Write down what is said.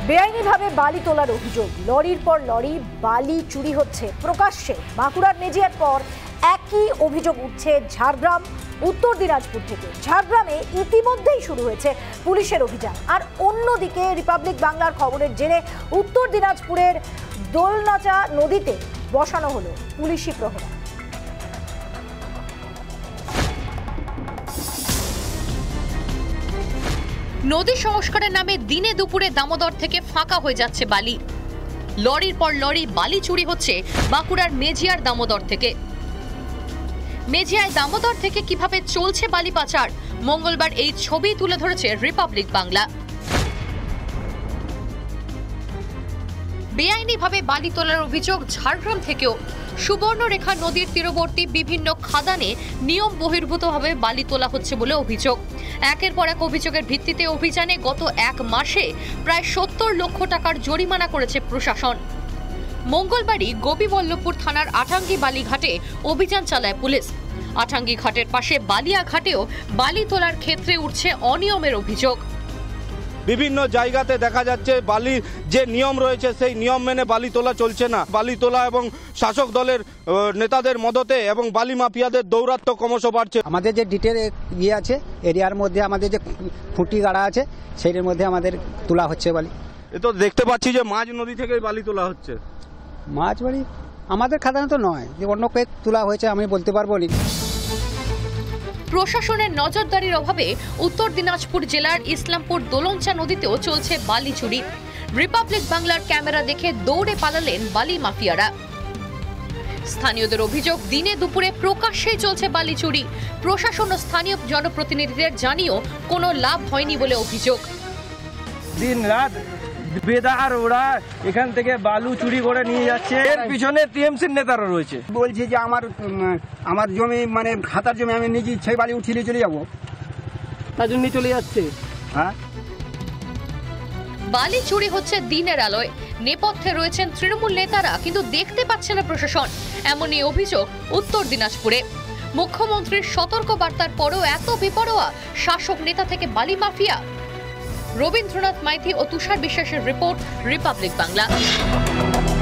বেআইনিভাবে বালি তোলার অভিযোগ, লরির পর লরি বালি চুরি হচ্ছে প্রকাশ্যে। বাঁকুড়ার মেজিয়ার পর একই অভিযোগ উঠছে ঝাড়গ্রাম, উত্তর দিনাজপুর থেকে। ঝাড়গ্রামে ইতিমধ্যেই শুরু হয়েছে পুলিশের অভিযান। আর অন্যদিকে রিপাবলিক বাংলার খবরের জেরে উত্তর দিনাজপুরের দোলনাচা নদীতে বসানো হলো পুলিশি প্রহরা। নদী সংস্কারের নামে দিনে দুপুরে দামোদর থেকে ফাঁকা হয়ে যাচ্ছে বালি। লরির পর লরি বালি চুরি হচ্ছে বাঁকুড়ার মেজিয়ার দামোদর থেকে। মেজিয়ায় দামোদর থেকে কিভাবে চলছে বালি পাচার, মঙ্গলবার এই ছবি তুলে ধরেছে রিপাবলিক বাংলা। বেআইনিভাবে বালি তোলার অভিযোগ ঝাড়গ্রাম থেকেও। সুবর্ণরেখা নদীর তীরবর্তী বিভিন্ন খাদানে নিয়ম বহির্ভূতভাবে বালি তোলা হচ্ছে বলে অভিযোগ। একের পর এক অভিযোগের ভিত্তিতে অভিযানে গত এক মাসে প্রায় 70 লক্ষ টাকার জরিমানা করেছে প্রশাসন। মঙ্গলবারই গোপীবল্লভপুর থানার আটাঙ্গি বালিঘাটে অভিযান চালায় পুলিশ। আটাঙ্গি ঘাটের পাশে বালিয়া ঘাটেও বালি তোলার ক্ষেত্রে উঠছে অনিয়মের অভিযোগ। বিভিন্ন জায়গাতে দেখা যাচ্ছে বালি যে নিয়ম রয়েছে সেই নিয়ম মেনে বালি তোলা চলছে না। বালি তোলা এবং শাসক দলের নেতাদের মদতে এবং বালি মাফিয়াদের দৌরাত্ম্য ক্রমশ বাড়ছে। আমাদের যে ডিটেল ইয়ে আছে এরিয়ার মধ্যে আমাদের যে খুঁটি গাড়া আছে সেইটার মধ্যে আমাদের তোলা হচ্ছে বালি। এ তো দেখতে পাচ্ছি যে মাঝ নদী থেকে বালি তোলা হচ্ছে। মাছ বাড়ি আমাদের খাদানে তো নয়, যে অন্য কে তোলা হয়েছে আমি বলতে পারবো না। প্রশাসনের নজরদারির অভাবে উত্তর দিনাজপুর জেলার ইসলামপুর দোলনচা নদীতেও চলছে বালি চুরি। রিপাবলিক বাংলার ক্যামেরা দেখে দৌড়ে পালালেন বালি মাফিয়ারা। স্থানীয়দের অভিযোগ, দিনে দুপুরে প্রকাশ্যেই চলছে বালি চুরি। প্রশাসন ও স্থানীয় জনপ্রতিনিধিদের জানিয়েও কোনো লাভ হয়নি বলে অভিযোগ। দিন রাত বেদার ওরা এখান থেকে বালু চুরি করে নিয়ে যাচ্ছে। এর পিছনে টিএমসির নেতারা রয়েছে। বলছি যে আমার জমি মানে খাতার জমি আমি নিজে ইচ্ছায় বালি উঠিয়ে চলে যাবো, তার জন্যই চলে যাচ্ছে। হ্যাঁ, বালি চুরি হচ্ছে দিনের আলোয়। নেপথ্যে রয়েছেন তৃণমূল নেতারা, কিন্তু দেখতে পাচ্ছে না প্রশাসন। এমনই অভিযোগ উত্তর দিনাজপুরে। মুখ্যমন্ত্রীর সতর্ক বার্তার পরও এত বেপরোয়া শাসক নেতা থেকে বালি মাফিয়া। রবীন্দ্রনাথ মাইতি ও তুষার বিশ্বাসের রিপোর্ট, রিপাবলিক বাংলা।